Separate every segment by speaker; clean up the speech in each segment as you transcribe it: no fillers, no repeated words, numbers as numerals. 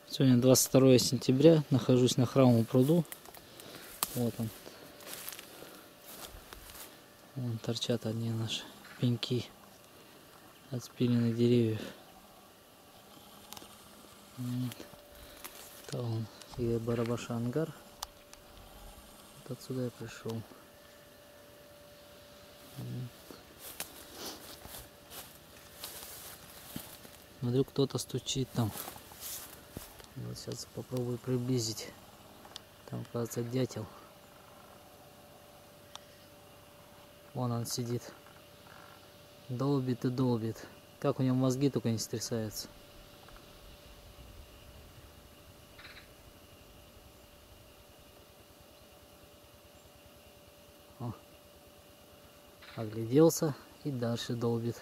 Speaker 1: Сегодня 22 сентября, нахожусь на Храмовом пруду. Вот он. Вон торчат одни наши пеньки от спиленных деревьев. Вот. Это он, и Барабаша ангар. Вот отсюда я пришел. Смотрю, кто-то стучит там. Вот сейчас попробую приблизить. Там, кажется, дятел. Вон он сидит. Долбит и долбит. Как у него мозги только не стрясаются. О. Огляделся и дальше долбит.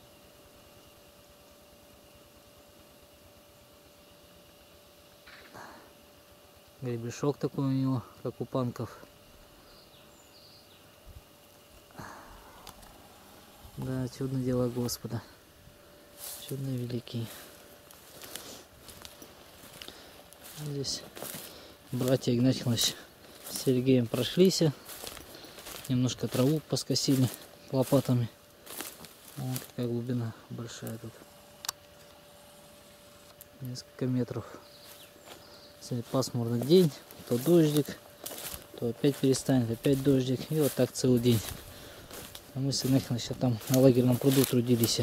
Speaker 1: Гребешок такой у него, как у панков. Да, чудное дело Господа. Чудно великий. Здесь братья Игнатьевич с Сергеем прошлись. Немножко траву поскосили лопатами. Вон какая глубина большая тут. Несколько метров. Сегодня пасмурный день, то дождик, то опять перестанет, опять дождик. И вот так целый день. А мы с Игнатьевичем там на лагерном пруду трудились.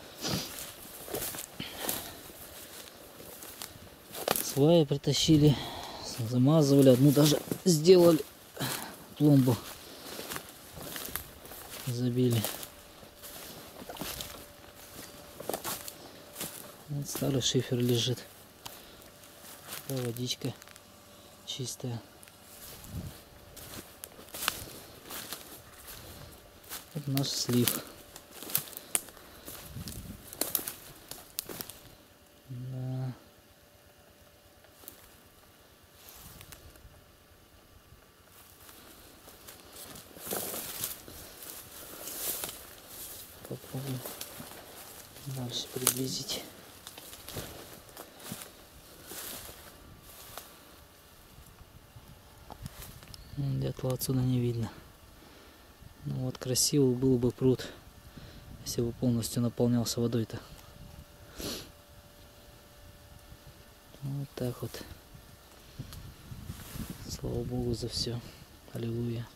Speaker 1: Сваи притащили, замазывали, одну даже сделали, пломбу забили. Вот старый шифер лежит. Водичка чистая. Вот наш слив. Да. Попробуем дальше приблизить. Дятла отсюда не видно. Ну вот красивый был бы пруд, если бы полностью наполнялся водой-то. Вот так вот. Слава Богу за все. Аллилуйя.